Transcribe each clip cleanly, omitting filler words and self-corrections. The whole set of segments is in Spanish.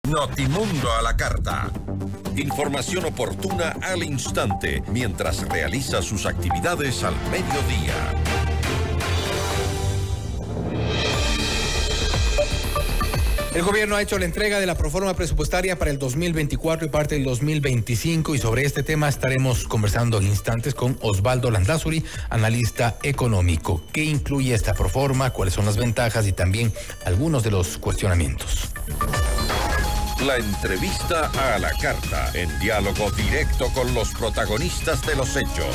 Notimundo a la carta. Información oportuna al instante mientras realiza sus actividades al mediodía. El gobierno ha hecho la entrega de la proforma presupuestaria para el 2024 y parte del 2025, y sobre este tema estaremos conversando en instantes con Osvaldo Landázuri, analista económico. ¿Qué incluye esta proforma? ¿Cuáles son las ventajas? Y también algunos de los cuestionamientos. La entrevista a la carta, en diálogo directo con los protagonistas de los hechos.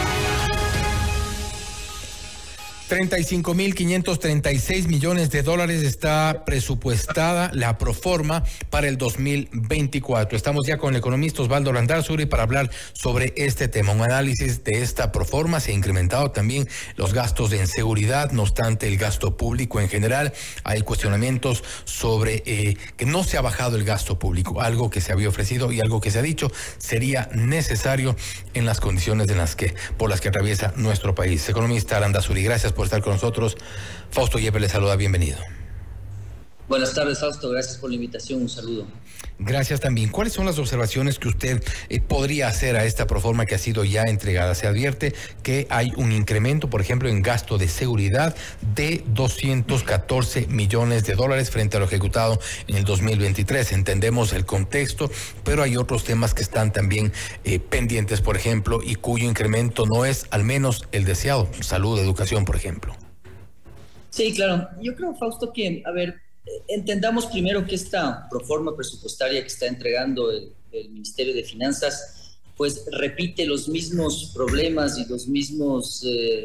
35.536 millones de dólares está presupuestada la proforma para el 2024. Estamos ya con el economista Osvaldo Landázuri para hablar sobre este tema. Un análisis de esta proforma. Se ha incrementado también los gastos en seguridad, no obstante el gasto público en general. Hay cuestionamientos sobre que no se ha bajado el gasto público, algo que se había ofrecido y algo que se ha dicho sería necesario en las condiciones por las que atraviesa nuestro país. Economista Landázuri, gracias por estar con nosotros. Fausto Yepes le saluda, bienvenido. Buenas tardes, Fausto, gracias por la invitación, un saludo. Gracias también. ¿Cuáles son las observaciones que usted podría hacer a esta proforma que ha sido ya entregada? Se advierte que hay un incremento, por ejemplo, en gasto de seguridad de 214 millones de dólares frente a lo ejecutado en el 2023. Entendemos el contexto, pero hay otros temas que están también pendientes, por ejemplo, y cuyo incremento no es al menos el deseado. Salud, educación, por ejemplo. Sí, claro. Yo creo, Fausto, que, entendamos primero que esta proforma presupuestaria que está entregando el Ministerio de Finanzas, pues repite los mismos problemas y los mismos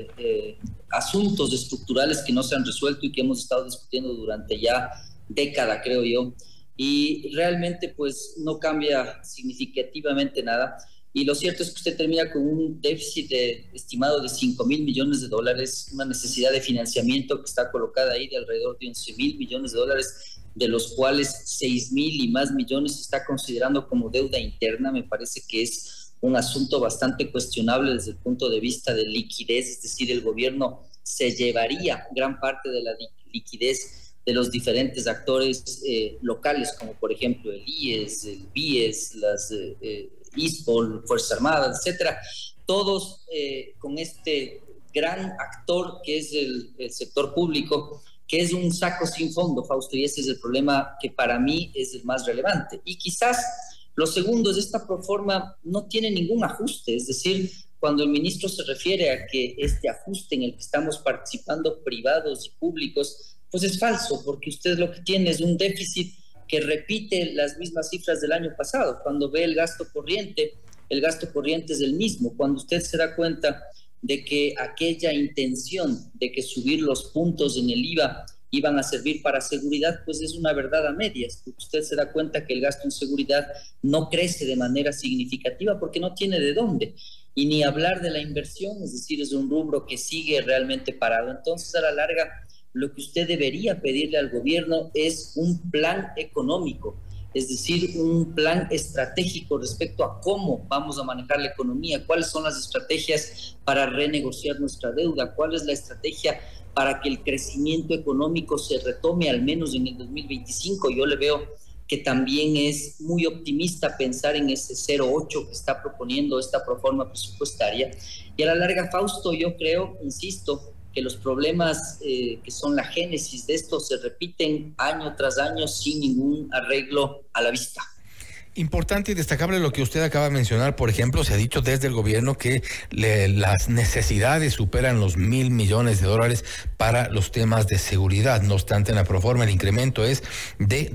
asuntos estructurales que no se han resuelto y que hemos estado discutiendo durante ya década, creo yo, y realmente pues no cambia significativamente nada. Y lo cierto es que usted termina con un déficit estimado de 5.000 millones de dólares, una necesidad de financiamiento que está colocada ahí de alrededor de 11.000 millones de dólares, de los cuales 6.000 y más millones se está considerando como deuda interna. Me parece que es un asunto bastante cuestionable desde el punto de vista de liquidez, es decir, el gobierno se llevaría gran parte de la liquidez de los diferentes actores locales, como por ejemplo el IES, el BIES, las ISPOL, Fuerzas Armadas, etcétera, todos con este gran actor que es el sector público, que es un saco sin fondo, Fausto, y ese es el problema que para mí es el más relevante. Y quizás lo segundo es esta proforma no tiene ningún ajuste, es decir, cuando el ministro se refiere a que este ajuste en el que estamos participando privados y públicos, pues es falso, porque usted lo que tiene es un déficit que repite las mismas cifras del año pasado. Cuando ve el gasto corriente es el mismo. Cuando usted se da cuenta de que aquella intención de que subir los puntos en el IVA iban a servir para seguridad, pues es una verdad a medias. Usted se da cuenta que el gasto en seguridad no crece de manera significativa porque no tiene de dónde. Y ni hablar de la inversión, es decir, es un rubro que sigue realmente parado. Entonces, a la larga, lo que usted debería pedirle al gobierno es un plan económico, es decir, un plan estratégico respecto a cómo vamos a manejar la economía, cuáles son las estrategias para renegociar nuestra deuda, cuál es la estrategia para que el crecimiento económico se retome al menos en el 2025. Yo le veo que también es muy optimista pensar en ese 0,8 que está proponiendo esta proforma presupuestaria. Y a la larga, Fausto, yo creo, insisto, que los problemas que son la génesis de esto se repiten año tras año sin ningún arreglo a la vista. Importante y destacable lo que usted acaba de mencionar. Por ejemplo, se ha dicho desde el gobierno que las necesidades superan los 1.000 millones de dólares para los temas de seguridad. No obstante, en la proforma el incremento es de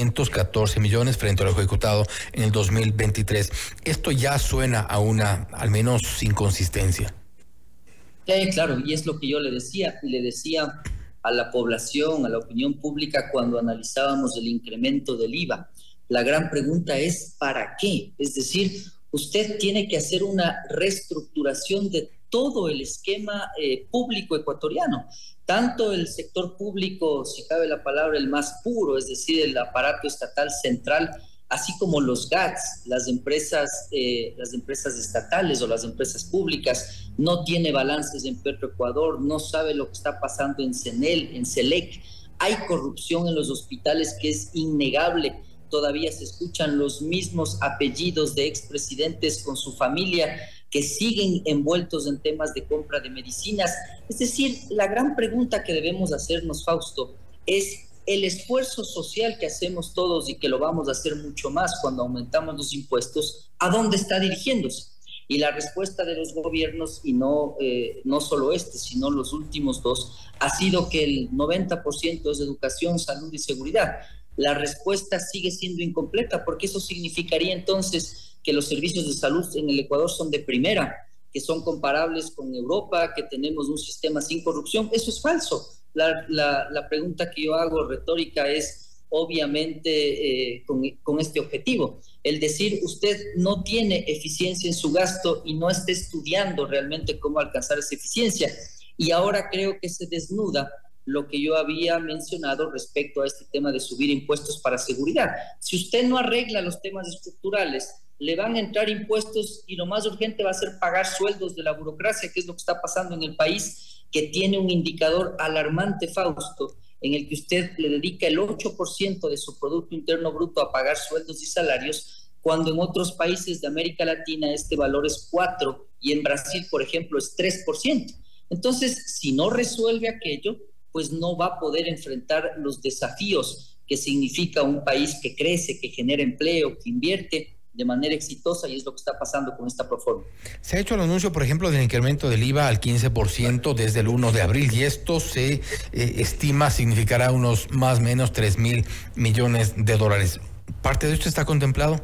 214 millones frente a lo ejecutado en el 2023. Esto ya suena a una, al menos, inconsistencia. Claro, y es lo que yo le decía a la población, a la opinión pública cuando analizábamos el incremento del IVA. La gran pregunta es ¿para qué? Es decir, usted tiene que hacer una reestructuración de todo el esquema público ecuatoriano, tanto el sector público, si cabe la palabra, el más puro, es decir, el aparato estatal central, así como los GATS, las empresas estatales o las empresas públicas. No tiene balances en Petroecuador, no sabe lo que está pasando en CENEL, en CELEC. Hay corrupción en los hospitales que es innegable. todavía se escuchan los mismos apellidos de expresidentes con su familia que siguen envueltos en temas de compra de medicinas. Es decir, la gran pregunta que debemos hacernos, Fausto, es el esfuerzo social que hacemos todos y que lo vamos a hacer mucho más cuando aumentamos los impuestos, ¿a dónde está dirigiéndose? Y la respuesta de los gobiernos, y no solo este, sino los últimos dos, ha sido que el 90% es educación, salud y seguridad. La respuesta sigue siendo incompleta, porque eso significaría entonces que los servicios de salud en el Ecuador son de primera, que son comparables con Europa, que tenemos un sistema sin corrupción. Eso es falso. La pregunta que yo hago retórica es obviamente con este objetivo. El decir, usted no tiene eficiencia en su gasto y no está estudiando realmente cómo alcanzar esa eficiencia. Y ahora creo que se desnuda lo que yo había mencionado respecto a este tema de subir impuestos para seguridad. Si usted no arregla los temas estructurales, le van a entrar impuestos y lo más urgente va a ser pagar sueldos de la burocracia, que es lo que está pasando en el país, que tiene un indicador alarmante, Fausto, en el que usted le dedica el 8% de su Producto Interno Bruto a pagar sueldos y salarios, cuando en otros países de América Latina este valor es 4% y en Brasil, por ejemplo, es 3%. Entonces, si no resuelve aquello, pues no va a poder enfrentar los desafíos que significa un país que crece, que genera empleo, que invierte de manera exitosa, y es lo que está pasando con esta proforma. Se ha hecho el anuncio, por ejemplo, del incremento del IVA al 15% desde el 1 de abril, y esto se estima significará unos más o menos 3.000 millones de dólares. ¿Parte de esto está contemplado?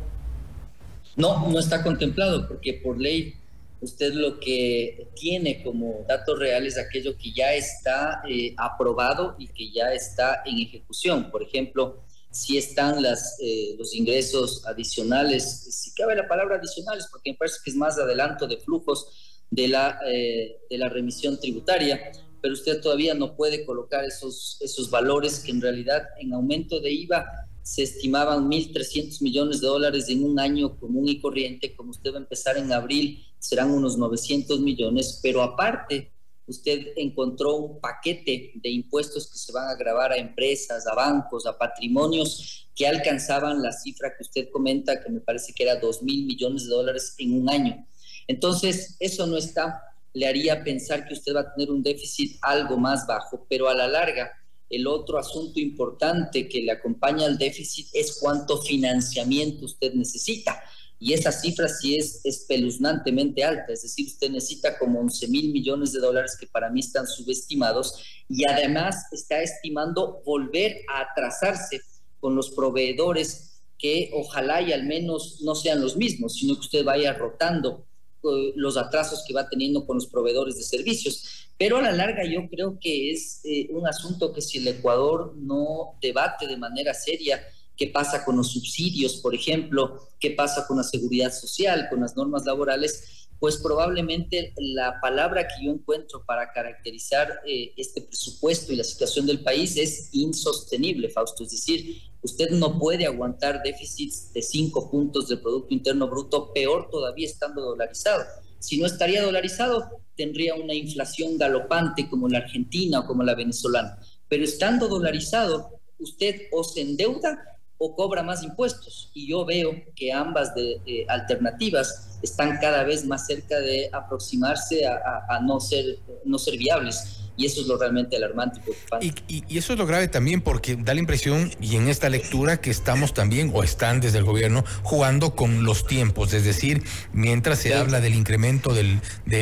No, no está contemplado, porque por ley usted lo que tiene como datos reales es aquello que ya está aprobado y que ya está en ejecución. Por ejemplo, si están los ingresos adicionales, si cabe la palabra adicionales, porque me parece que es más adelanto de flujos de la remisión tributaria, pero usted todavía no puede colocar esos valores que en realidad en aumento de IVA se estimaban 1.300 millones de dólares en un año común y corriente. Como usted va a empezar en abril, serán unos 900 millones, pero aparte usted encontró un paquete de impuestos que se van a gravar a empresas, a bancos, a patrimonios que alcanzaban la cifra que usted comenta, que me parece que era 2.000 millones de dólares en un año. Entonces, eso no está, le haría pensar que usted va a tener un déficit algo más bajo, pero a la larga, el otro asunto importante que le acompaña al déficit es cuánto financiamiento usted necesita. Y esa cifra sí es espeluznantemente alta, es decir, usted necesita como 11.000 millones de dólares, que para mí están subestimados, y además está estimando volver a atrasarse con los proveedores, que ojalá y al menos no sean los mismos, sino que usted vaya rotando los atrasos que va teniendo con los proveedores de servicios. Pero a la larga yo creo que es un asunto que si el Ecuador no debate de manera seria, qué pasa con los subsidios, por ejemplo, qué pasa con la seguridad social, con las normas laborales, pues probablemente la palabra que yo encuentro para caracterizar este presupuesto y la situación del país es insostenible, Fausto. Es decir, usted no puede aguantar déficits de 5 puntos del Producto Interno Bruto, peor todavía estando dolarizado. Si no estaría dolarizado, tendría una inflación galopante como la argentina o como la venezolana. Pero estando dolarizado, usted o se endeuda o cobra más impuestos, y yo veo que ambas alternativas están cada vez más cerca de aproximarse a no ser viables, y eso es lo realmente alarmante y preocupante. Y eso es lo grave también, porque da la impresión, y en esta lectura, que estamos también, o están desde el gobierno, jugando con los tiempos. Es decir, mientras se habla del incremento del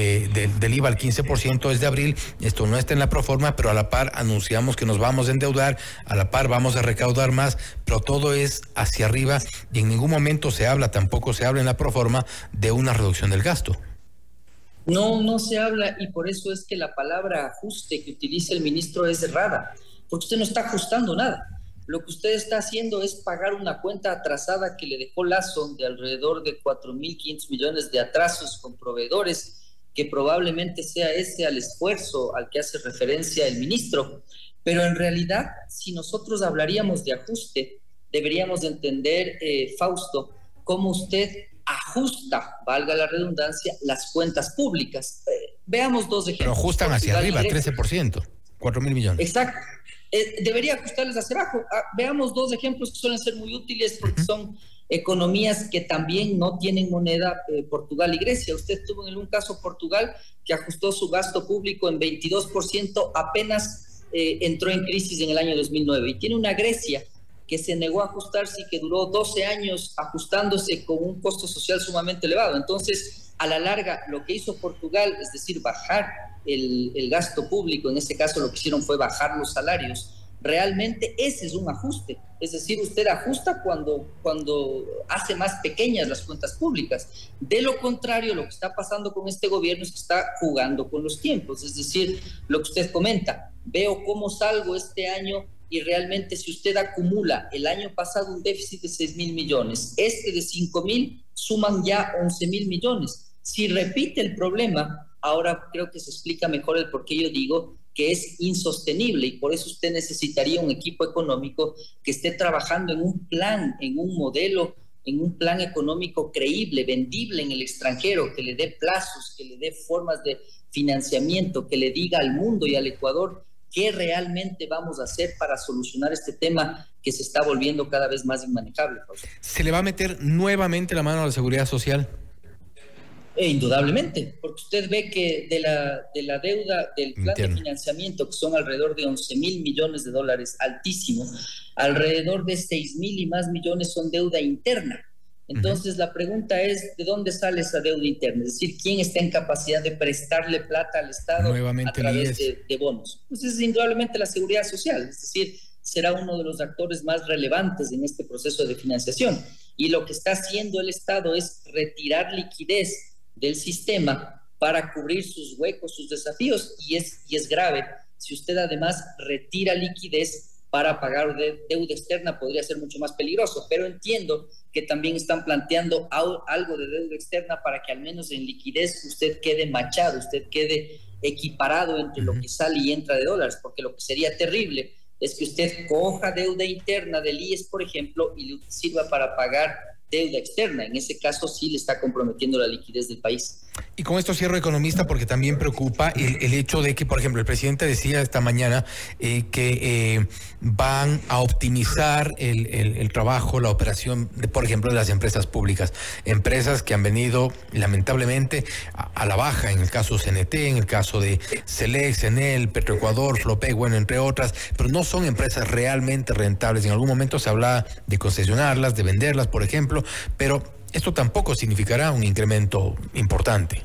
IVA al 15% desde abril, esto no está en la proforma, pero a la par anunciamos que nos vamos a endeudar, a la par vamos a recaudar más, pero todo es hacia arriba, y en ningún momento tampoco se habla en la proforma de una reducción del gasto. No se habla, y por eso es que la palabra ajuste que utiliza el ministro es errada, porque usted no está ajustando nada. Lo que usted está haciendo es pagar una cuenta atrasada que le dejó Lazo de alrededor de 4.500 millones de atrasos con proveedores, que probablemente sea ese al esfuerzo al que hace referencia el ministro. Pero en realidad, si nosotros hablaríamos de ajuste, deberíamos de entender, Fausto, cómo usted ajusta, valga la redundancia, las cuentas públicas. Veamos dos ejemplos. Pero ajustan hacia arriba, 13%, 4.000 millones. Exacto. debería ajustarles hacia abajo. Veamos dos ejemplos que suelen ser muy útiles porque son economías que también no tienen moneda, Portugal y Grecia. Usted tuvo en un caso Portugal que ajustó su gasto público en 22%, apenas entró en crisis en el año 2009. Y tiene una Grecia que se negó a ajustarse y que duró 12 años ajustándose con un costo social sumamente elevado. Entonces, a la larga, lo que hizo Portugal, es decir, bajar el gasto público, en este caso lo que hicieron fue bajar los salarios, realmente ese es un ajuste. Es decir, usted ajusta cuando hace más pequeñas las cuentas públicas. De lo contrario, lo que está pasando con este gobierno es que está jugando con los tiempos. Es decir, lo que usted comenta, veo cómo salgo este año y realmente si usted acumula el año pasado un déficit de 6.000 millones, este de 5.000, suman ya 11.000 millones. Si repite el problema, ahora creo que se explica mejor el por qué yo digo que es insostenible y por eso usted necesitaría un equipo económico que esté trabajando en un plan, en un modelo, en un plan económico creíble, vendible en el extranjero, que le dé plazos, que le dé formas de financiamiento, que le diga al mundo y al Ecuador qué realmente vamos a hacer para solucionar este tema que se está volviendo cada vez más inmanejable. ¿Se le va a meter nuevamente la mano a la seguridad social? Indudablemente, porque usted ve que de la deuda del plan de financiamiento, que son alrededor de 11.000 millones de dólares, altísimo, alrededor de 6.000 y más millones son deuda interna. Entonces, la pregunta es, ¿de dónde sale esa deuda interna? Es decir, ¿quién está en capacidad de prestarle plata al Estado a través de bonos? Pues es indudablemente la seguridad social, es decir, será uno de los actores más relevantes en este proceso de financiación. Y lo que está haciendo el Estado es retirar liquidez del sistema para cubrir sus huecos, sus desafíos, y es grave. Si usted además retira liquidez para pagar deuda externa, podría ser mucho más peligroso, pero entiendo que también están planteando algo de deuda externa para que al menos en liquidez usted quede machado, usted quede equiparado entre lo que sale y entra de dólares, porque lo que sería terrible es que usted coja deuda interna del IES, por ejemplo, y le sirva para pagar deuda externa. En ese caso sí le está comprometiendo la liquidez del país. Y con esto cierro, economista, porque también preocupa el hecho de que, por ejemplo, el presidente decía esta mañana que van a optimizar el trabajo, la operación, por ejemplo, de las empresas públicas. Empresas que han venido, lamentablemente, a la baja, en el caso CNT, en el caso de Selex, Enel, Petroecuador, Flopec, bueno, entre otras, pero no son empresas realmente rentables. En algún momento se hablaba de concesionarlas, de venderlas, por ejemplo, pero esto tampoco significará un incremento importante.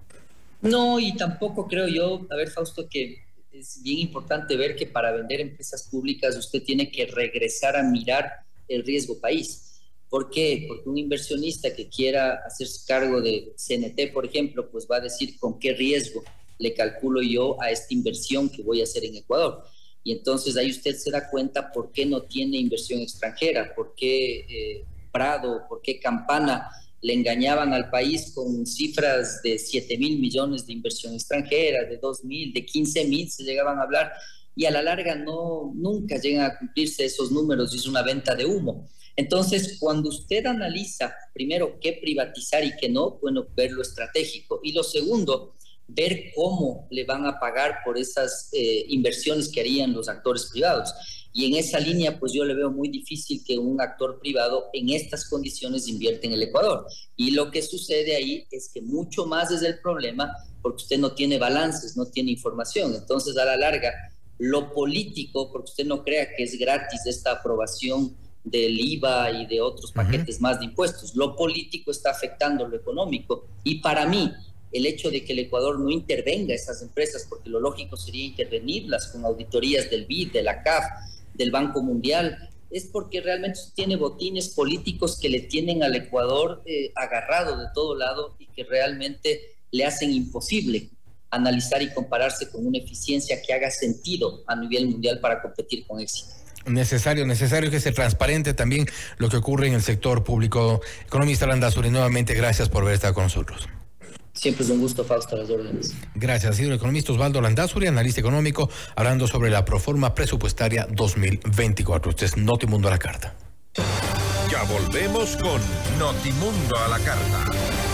No, y tampoco creo yo, a ver, Fausto, que es bien importante ver que para vender empresas públicas usted tiene que regresar a mirar el riesgo país. ¿Por qué? Porque un inversionista que quiera hacerse cargo de CNT, por ejemplo, pues va a decir con qué riesgo le calculo yo a esta inversión que voy a hacer en Ecuador. Y entonces ahí usted se da cuenta por qué no tiene inversión extranjera, por qué Prado, por qué Campana le engañaban al país con cifras de 7.000 millones de inversión extranjera, de 2.000, de 15.000 se llegaban a hablar, y a la larga nunca llegan a cumplirse esos números, y es una venta de humo. Entonces, cuando usted analiza primero qué privatizar y qué no, bueno, ver lo estratégico, y lo segundo, ver cómo le van a pagar por esas inversiones que harían los actores privados. Y en esa línea, pues yo le veo muy difícil que un actor privado en estas condiciones invierta en el Ecuador. Y lo que sucede ahí es que mucho más es el problema porque usted no tiene balances, no tiene información. Entonces, a la larga, lo político, porque usted no crea que es gratis esta aprobación del IVA y de otros paquetes más de impuestos, lo político está afectando lo económico. Y para mí, el hecho de que el Ecuador no intervenga a esas empresas, porque lo lógico sería intervenirlas con auditorías del BID, de la CAF, del Banco Mundial, es porque realmente tiene botines políticos que le tienen al Ecuador agarrado de todo lado y que realmente le hacen imposible analizar y compararse con una eficiencia que haga sentido a nivel mundial para competir con éxito. Necesario que sea transparente también lo que ocurre en el sector público. Economista Landázuri, nuevamente gracias por haber estado con nosotros. Siempre es un gusto, Fausto, a las órdenes. Gracias. Ha sido el economista Osvaldo Landázuri, analista económico, hablando sobre la proforma presupuestaria 2024. Este es Notimundo a la Carta. Ya volvemos con Notimundo a la Carta.